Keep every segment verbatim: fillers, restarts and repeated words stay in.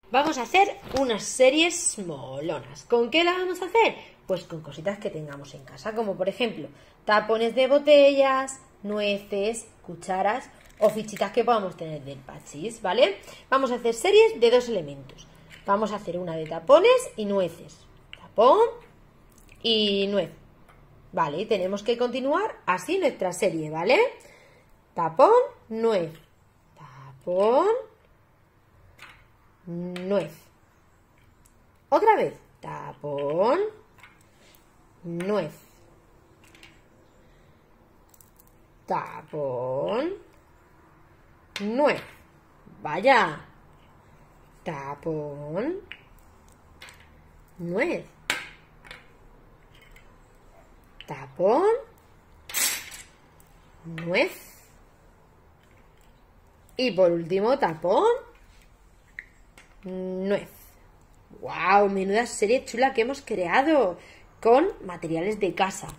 Vamos a hacer unas series molonas. ¿Con qué la vamos a hacer? Pues con cositas que tengamos en casa, como por ejemplo tapones de botellas, nueces, cucharas o fichitas que podamos tener del pachís, ¿vale? Vamos a hacer series de dos elementos. Vamos a hacer una de tapones y nueces. Tapón y nuez. Vale, tenemos que continuar así nuestra serie, ¿vale? Tapón, nuez. Tapón, nuez. Otra vez. Tapón, nuez. Tapón, nuez. Vaya. Tapón, nuez. Tapón, nuez. Y por último, tapón, nuez. ¡Wow! Menuda serie chula que hemos creado con materiales de casa.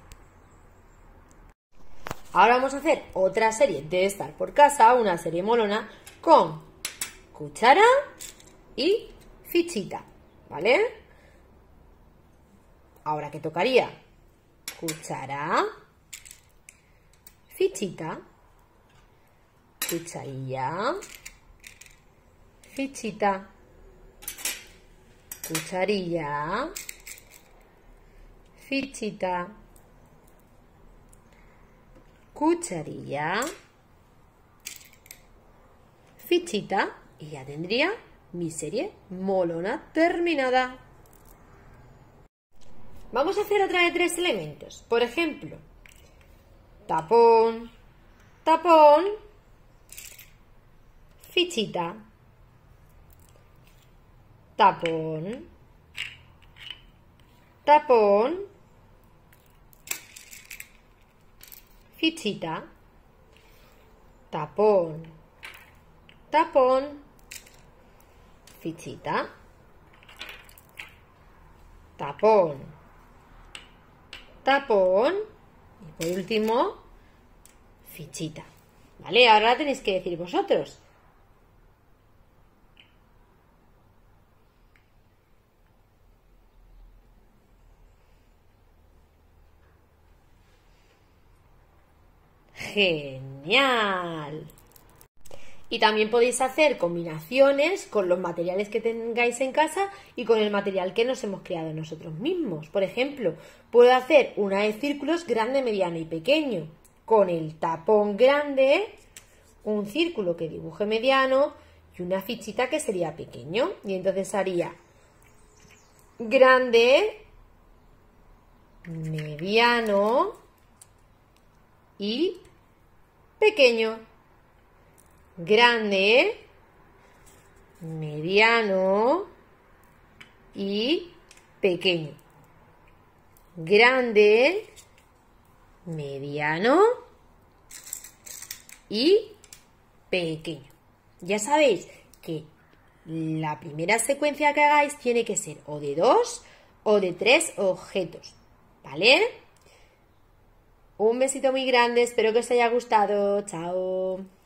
Ahora vamos a hacer otra serie de estar por casa, una serie molona con cuchara y fichita, ¿vale? Ahora, ¿qué tocaría? Cuchara, fichita, cucharilla, fichita, cucharilla, fichita, cucharilla, fichita, y ya tendría mi serie molona terminada. Vamos a hacer otra de tres elementos. Por ejemplo, tapón, tapón, fichita, tapón, tapón, fichita, tapón, tapón, fichita, tapón, tapón y por último fichita, ¿vale? Ahora tenéis que decir vosotros. ¡Genial! Y también podéis hacer combinaciones con los materiales que tengáis en casa y con el material que nos hemos creado nosotros mismos. Por ejemplo, puedo hacer una de círculos grande, mediano y pequeño. Con el tapón grande, un círculo que dibuje mediano y una fichita que sería pequeño. Y entonces haría grande, mediano y pequeño. Grande, mediano y pequeño. Grande, mediano y pequeño. Ya sabéis que la primera secuencia que hagáis tiene que ser o de dos o de tres objetos, ¿vale? Un besito muy grande, espero que os haya gustado. Chao.